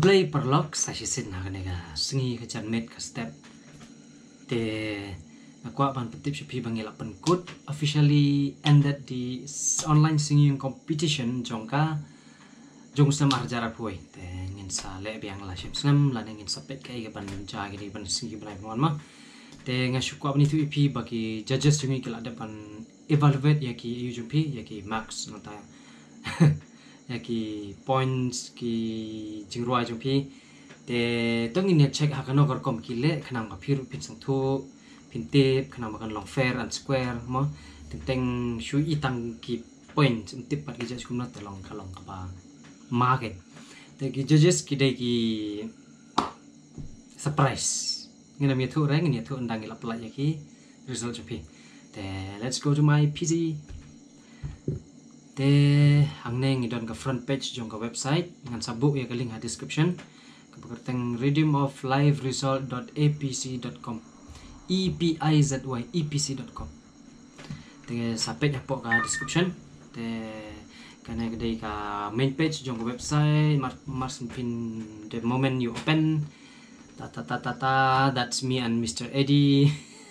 Play perlok saya sin na kanega sengi kacan met ka step te aku akan petip sepi bangil apan kut officially ended the online singing competition jongka jong samar jarak pui te ngin sa le biang la sim snam la ngin sapet kai ga ban ja gi ban singi ban mon ma te ngasuk apa ni tu ip bagi judges jungi kila depan evaluate ya ki UJP ya ki max nota ya ki points ki jingrua jumpi te tongin ne check hakano gor kom kile khanang ba phiru pin sang thu pin tip khanang ba kan long fair and square mo teng shu itang ki point tip pat ki judge kumna telong kalong ka ba market te ki judges ki dei ki surprise ngina mi thu rang ni thu andang ila pla ya ki result jumpi te let's go to my PC te hangneng idon ka front page jong ka website ngan sabuk ya ka link ha description ka teng redeemofliveresult.apc.com epizy.epc.com te sa page apo ka description te kana gede ka main page jong ka website mars pin the moment you open that's me and Mr. Eddie.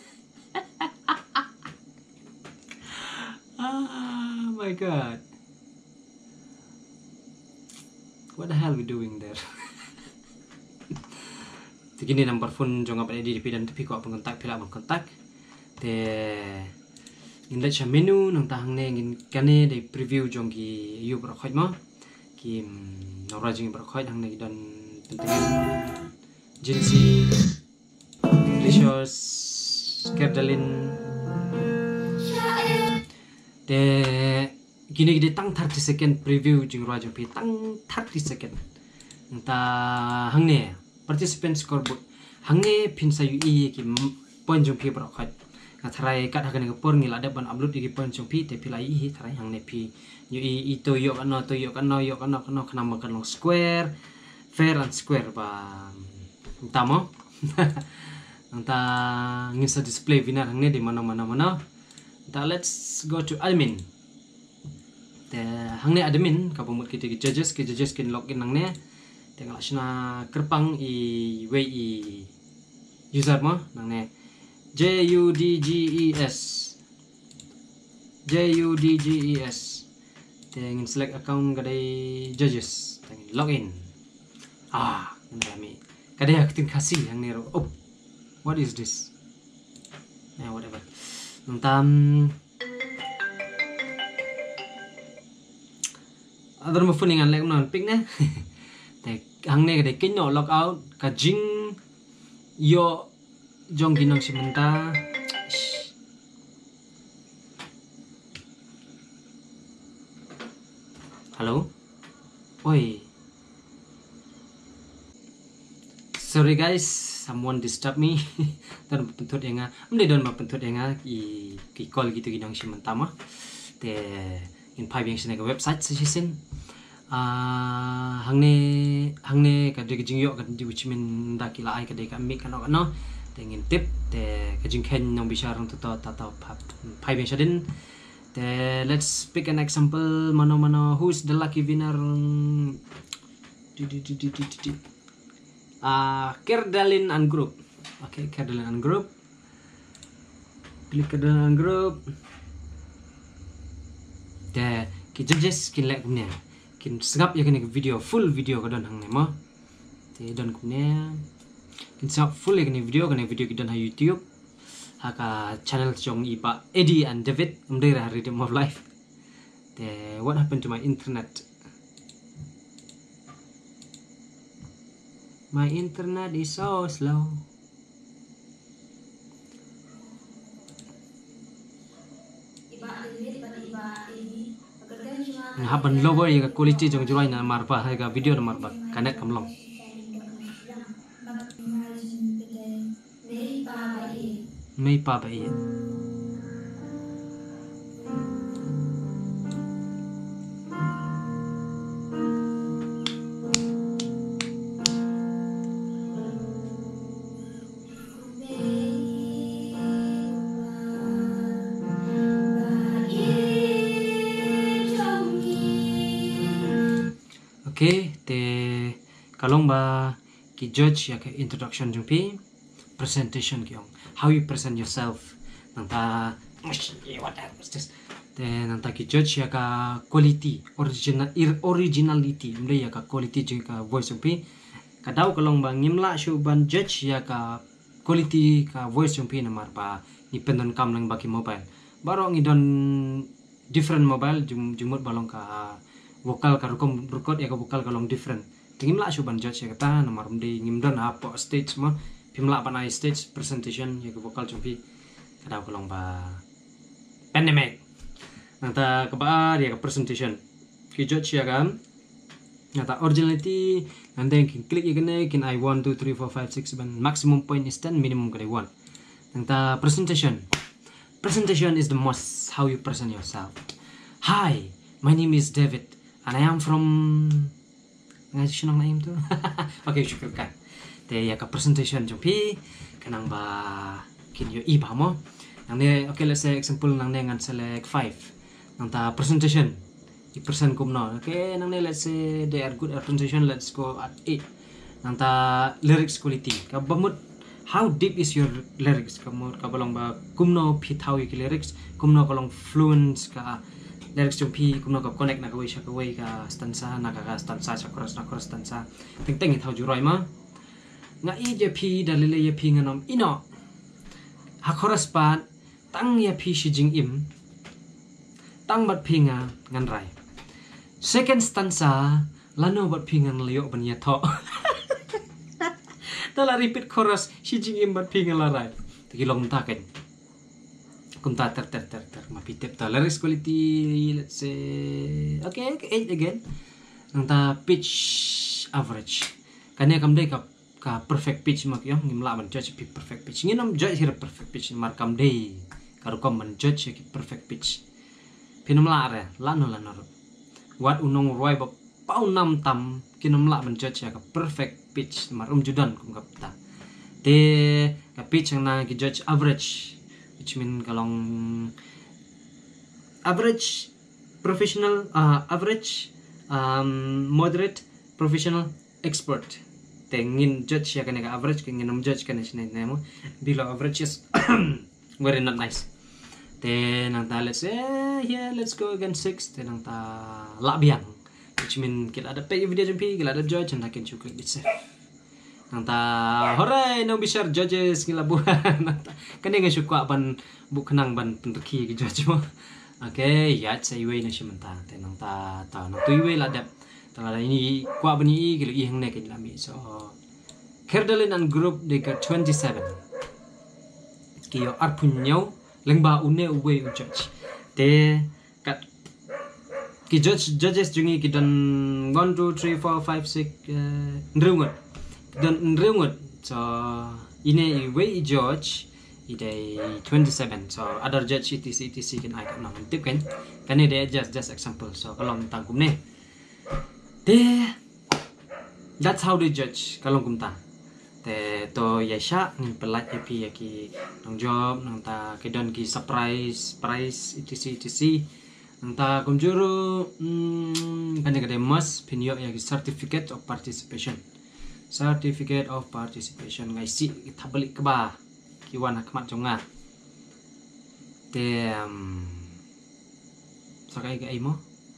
Oh my god, what the hell we doing there? Begini number phone jong apa di dan tapi kok kontak pila kontak te in lecha menu nang tahang ne ngin kane de preview jong ki yu brokhoi mo ki norajing brokhoi hang ne dan pentingan jinsi delicious kerdalin de gini tang 30 second preview jing raja pi tang 30 second entah hangne participant scoreboard hangne pin sayu i ki point jong pi brokat ngathrai kat hagan ke por ngila ban upload di point jong pi te pilai i thrai hangne pi yu i to yo kan kana makan long square fair and square ba entamo entah ngisa display winner hangne di mana let's go to admin. Hangne admin kapumut kita ki judges kin login nangne tengok sina kerpang i wi user mo nangne JUDGES tengin select account kadai judges tengin login kami kadai aktin kasih yang nero what is this whatever adar mo funingan lek non pik ne te hangne de kinyo log out ka jing yo jong ginong simenta halo oi sorry guys, someone disturb me. Dan pentut yang amde don ma pentut yang ki call gitu ginang si mentama te in pai yang sini ke website sesisin hangne ka de jing yo ka di wichimin da kila ai ka de ka mi kana no tengin tip te ka jing ken nong bisarang to pai yang sadin te let's pick an example mano who's the lucky winner. Kerdalin and group. Okay, Kerdalin and group. Klik Kerdalin and group. Dah, kita just lek punya. Kin segap ya kena video full video kadon hang nema. Te don punya. Kin segap full ya kena video kita ha YouTube. Haka channel jong iba Eddie and David umdera Redeem of Life. Te what happened to my internet? My internet is so slow. Haban lower ya quality jong jurai na marpa hai ga video na marpa connect kamlong. Mei pa bai. Okay, te kalong ba ki judge ya ke introduction jung pi presentation kyong how you present yourself nang ta what was this then nang ta ki judge ya ka quality originality mde ya ka quality jung ka voice jung pi kadau kalong ba ngimla shu ban judge ya ka quality ka voice jung pi namar ba ni pendon kam lang baki mobile baro ngidon different mobile jumut balong ka vokal ka record ya ka vokal kalong different tingimla shu ban judge ya kata nomor mde ngimdon apa stage ma pimla panai stage presentation ya ka vokal jumpi kadau kalong ba pandemic nata ka ba ya ka presentation ki judge ya kan nata originality and then kin click ya kene kin I 1 2 3 4 5 6 7 maximum point is 10 minimum kade 1 nata presentation is the most how you present yourself. Hi, my name is David and I am from ngaji nang name tu. Okay, syukurkan. Te ya ka presentation jumpi kanang ba kin yo I ba mo. Nang ne okay let's say example nang ne ngan select 5. Nang ta presentation. I present kum no. Okay, nang ne let's say they are good at presentation, let's go at 8. Nang ta lyrics quality. Ka bamut how deep is your lyrics kamu kabalong ba kumno fit how you lyrics kumno kalong fluent ka lyrics jumpi kumno ka connect na kawai ka stanza na ka stanza sa chorus stanza ting it how you rhyme ma nga I je pi dalile ye pi nganom ino ha chorus pa tang ye pi shi jing im tang bat pi nga ngan rai second stanza lano bat pi ngan leo ban ye tho tala repeat chorus si jing im bat pi ngalarai tagi long ta ken kum ta ter mapi tep ta lyrics quality let's say okay 8 again nang ta pitch average kanya kam dei ka perfect pitch mak yo ngimla ban judge pi perfect pitch nginom judge hira perfect pitch mar kam dei karu kom ban judge ki perfect pitch pinum la re lano wat unong roi ba pau nam tam kinom la ban judge ya ka perfect pitch mar judan kum kapta te ka pitch yang na ki judge average which mean kalong average professional average moderate professional expert tengin judge ya kan ka average kin nginom judge kan isne nemo below average is very not nice then nang ta let's say here let's go again 6 then nang ta labiang which mean kita ada pay video jumpi kita ada judge and I can click it safe nang ta hooray no bisa judges ngila buhan kan nga syukwa ban bu kenang ban pentuki ki judge mo okay ya say way na simenta te nang ta nang tuiwe la dap tala ini kwa bani kilo ihang ne kin lami so Kerdalin and group they got 27 kiyo arpunyo lengba une uwe judge te kat ki judges jungi ki dan 1 2 3 4 5 6 nrungut dan nrungut so ine way judge ide 27 so other judge etc kan I kan tip kan ide just example so kalau tentang kum ne te that's how they judge kalau kum ta te to yasha ngin pelat epi ki nang job nang ta ki don ki surprise price etc nta kumjuru kan kade mas pinyo ya certificate of participation ngai si tabalik ke ba kiwan hakmat jonga te sakai ga imo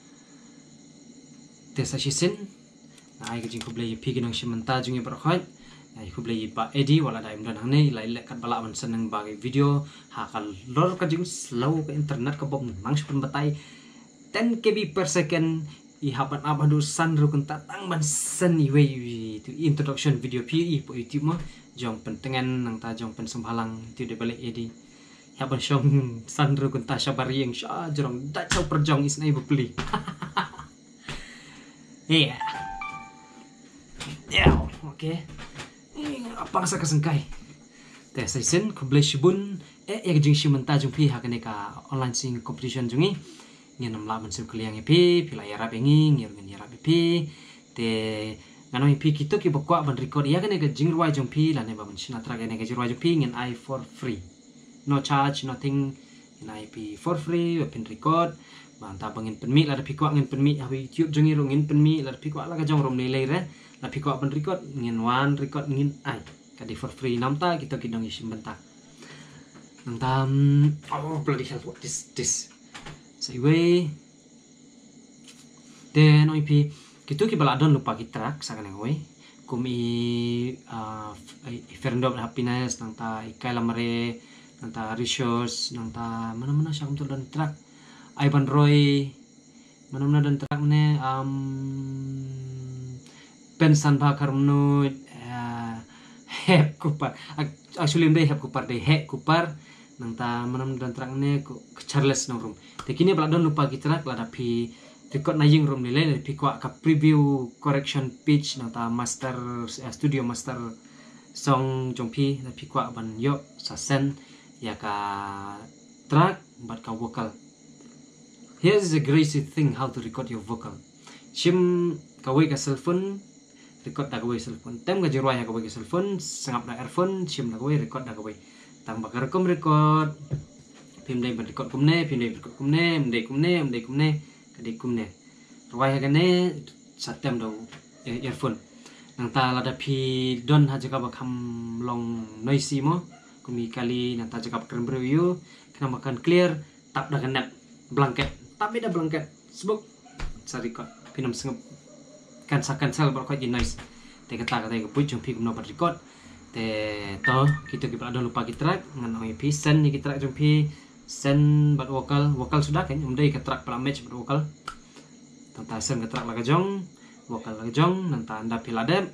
te sa shisin ai ga jing kublai pi ginang shimanta jungi berkhoi ai kublai ba edi wala daim dan hane lai kat bala man seneng bagi video ha kal lor ka jing slow ke internet ka bom nang sepun batai 10 kb per second I hapan abadu sanru kun tatang ban sen I way to introduction video pi po YouTube mo jong pentengan nang ta jong pen sembalang tu de balik edi hapan syong sanru kun ta syabari yang sya jong da chau perjong isnai beli yeah okay apa rasa kesengkai te saisen kubleshibun ya jing shimenta jong pi hakane ka online sing competition jungi ngenam la mensu kliang pi pila ya rap ngi ngir ngi rap pi te ngano pi kito ki bokwa ban record ya kane ka jingruai jong pi la ne ba mensin atra kane ka jingruai jong pi ngin I for free no charge nothing IP for free pin record banta bangin penmi la pi kwa ngin penmi ha YouTube jongi rongin penmi la pi kwa la ka jong rom nilai re la pi kwa pen record ngin one record ngin ai kadi for free namta kita kidong isim bentak nang oh bloody hell what is this say way then IP kitu ki bala don lupa ki track sakane way kumi Ferndom happiness nang ta ikai lamare nang ta resource nang ta mana siya kum don track Ivan Roy mana don track ne pensan bakar menu hep kupar actually mbe hep kupar de hek kupar nang ta mana don track ne Charles nang room tekini bala don lupa ki track la dapi record na yung room nila pi kwa ka preview correction pitch nang ta master studio master song jongpi na pi kwa ban yo sa sen ya ka track but ka vocal. Here's a crazy thing how to record your vocal. Sim kawai ka cellphone record da kawai cellphone tem ka jirwai ka kawai ka cellphone sangap na earphone sim da kawai record da kawai tambah ka record pimdai ban record kumne pimdai record kumne kadi kumne ruai hagane satem do earphone nang ta lada pi don ha jaga bakam long noisy mo kumi kali nang ta jaga bakam review kena makan clear tap da kenap blanket tap beda blanket sebab sa record pinam sengep kan cancel bakal di noise te kata ke pui jumpi kumno record te to kita ki don lupa ki track ngan oi pi sen ni ki track jumpi sen bat vokal sudah kan umdai ke track pala match bat vokal tanta sen ke track laga jong vokal laga jong nanta anda pilade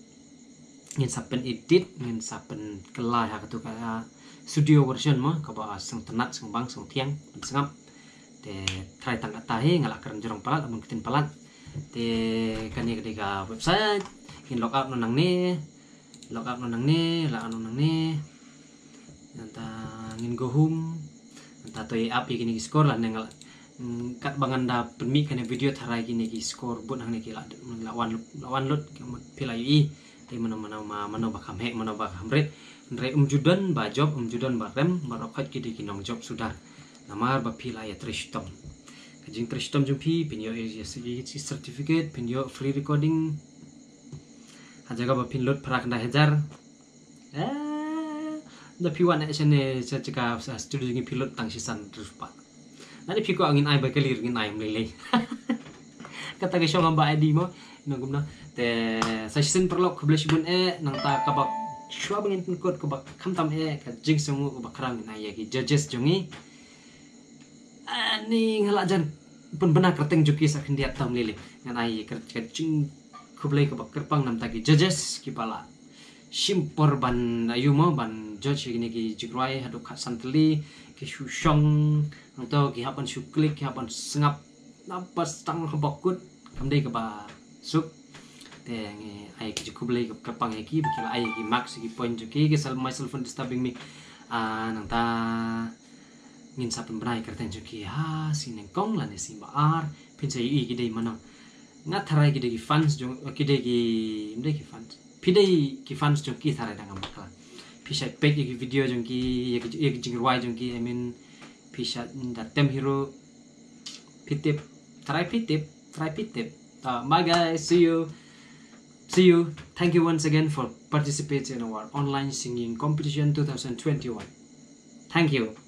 ngin sapen edit ngin sapen kelai ha katu ka studio version mo ka ba sang tenat sang bang sang tiang sengap te try tang atahe ngalak keren jorong palat amun kitin palat te kani ketika website ngin logout nang ne la anu nang ne nanta ngin go home tato up gini score lah nengal kat banganda permi kena video tarai gini ki score buat hang neki lawan lot pila ui te mana bakam hek mana bakam red re umjudan ba job umjudan ba rem barokat ki kinong job sudah namar ba pila ya tristom kajing tristom jumpi pinyo certificate pinyo free recording hajaga ba pinload prak da hajar da piwan na sene sa cika studio ngi pilot tang sisan terus pa nani piko angin ai ba kelir ngin ai mlele kata ke shong ba id mo nagumna te sa sisan perlok keblesh bun nang ta kabak shwa bangin kot kabak khamtam ka jing songu kabak krang na ya ki judges jongi ani ngalajan pun benar kerteng juki sa khindiat tam lele ngan ai ka jing kublai kabak kerpang nam ta ki judges ki pala simpor ban ayu mo ban judge gini ki jigrai hadu khat santli ki shushong atau ki hapan shuklik ki hapan sengap napas tang kebakut kamdai ke ba suk te nge ai ki kublai ke kapang ki bikila ai ki max ki point ki myself and disturbing me nang ta ngin sapen brai kerten ki ha sineng kong lan simba ar pinsai i ki dei mana ngatharai ki dei fans jong ki dei ki mdei ki fans pidai ki fans jong ki tharai dangam bakal pisat pek ki video jong ki ek jingwai jong ki I mean pisat da tem hero pitip try pitip bye guys, see you, thank you once again for participating in our online singing competition 2021. Thank you.